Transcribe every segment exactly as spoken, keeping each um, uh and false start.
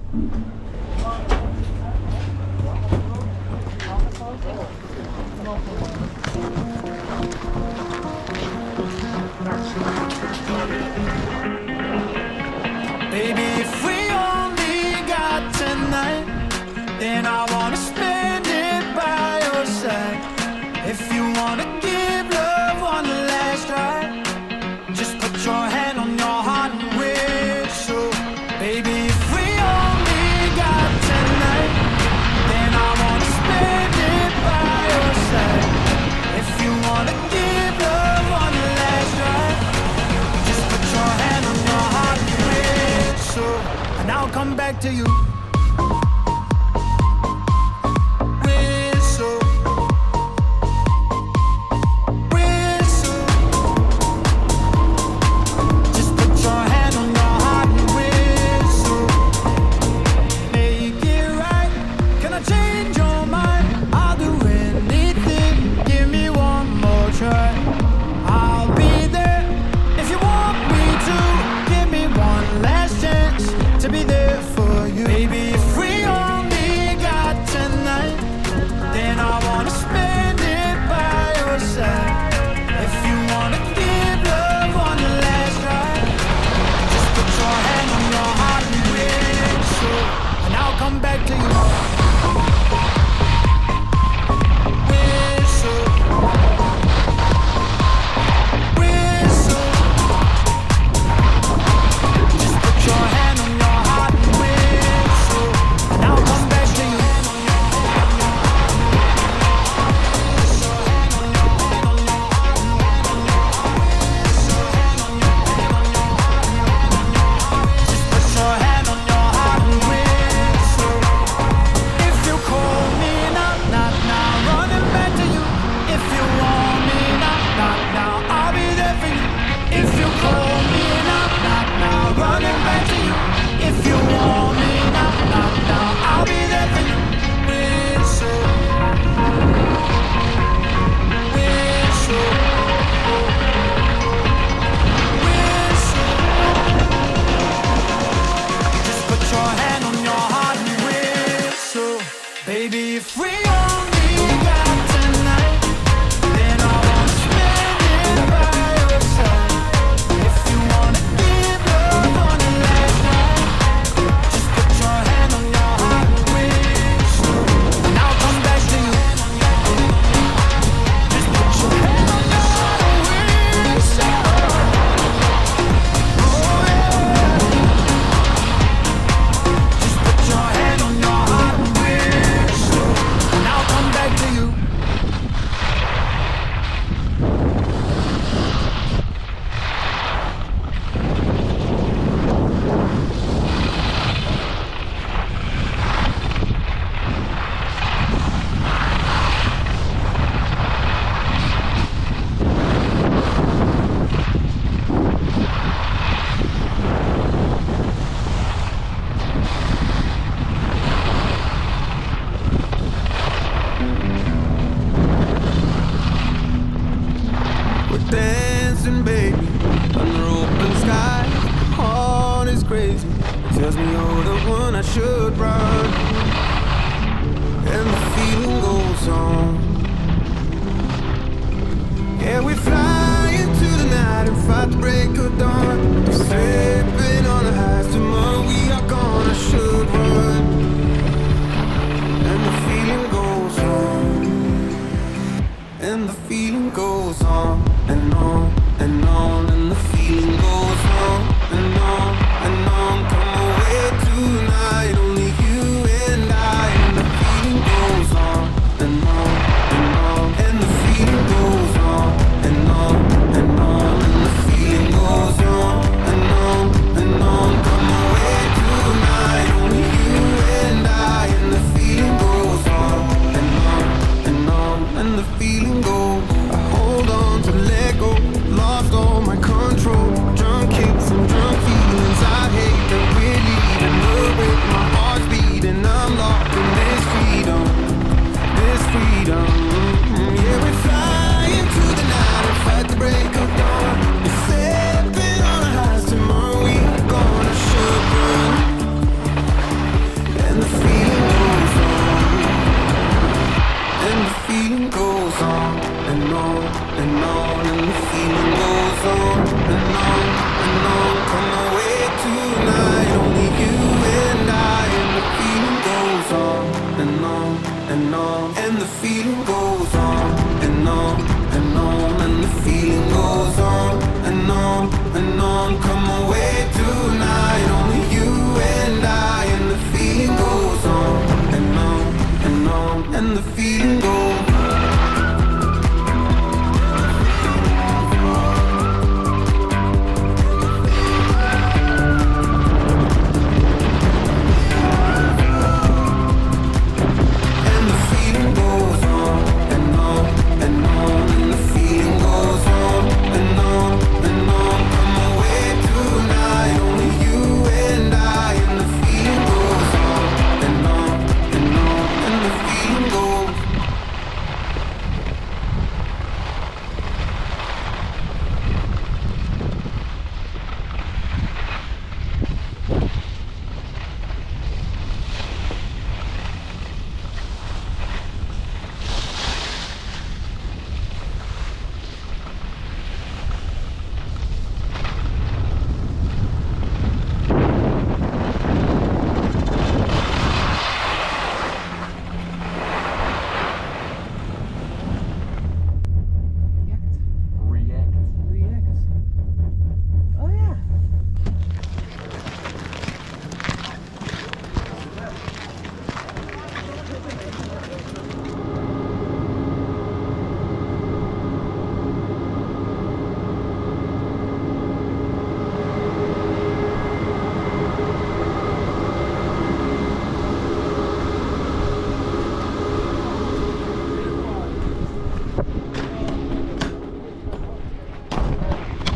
Baby, if we only got tonight, then I wanna spend it by your side. If you wanna give love one last try, just put your hand on your heart and whistle. Baby, if we only got tonight, then I wanna spend it by your side. If you wanna give love one last try, just put your hand on your heart and whistle, and I'll come back to you. Baby, if we only got tonight, then I wanna spend it by your side. If you wanna give love on the last night, just put your hand on your heart and whistle, and I'll come back to you. Just put your hand on your heart and whistle. Oh yeah. Just put your hand on your heart and whistle, and I'll come back to you. We're dancing, baby, under open sky. My heart is crazy. It tells me you're the one I should run, and the feeling goes on. Yeah, we fly into the night and fight the break of dawn. We're slipping on the highs. Tomorrow we are gone. I should run, and the feeling goes on. And the feeling goes on and on and on, and the feeling goes on and on and on. Come away tonight, only you and I. And the feeling goes on and on and on, and the feeling goes on and on and on, and the feeling goes on and on and feeling goes on and on and on, and the feeling goes on and on and on. Come away tonight, only you and I, and the feeling goes on and on and on, and the feeling goes on.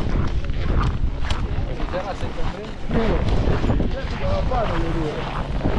Sì, certo che va a fare le due.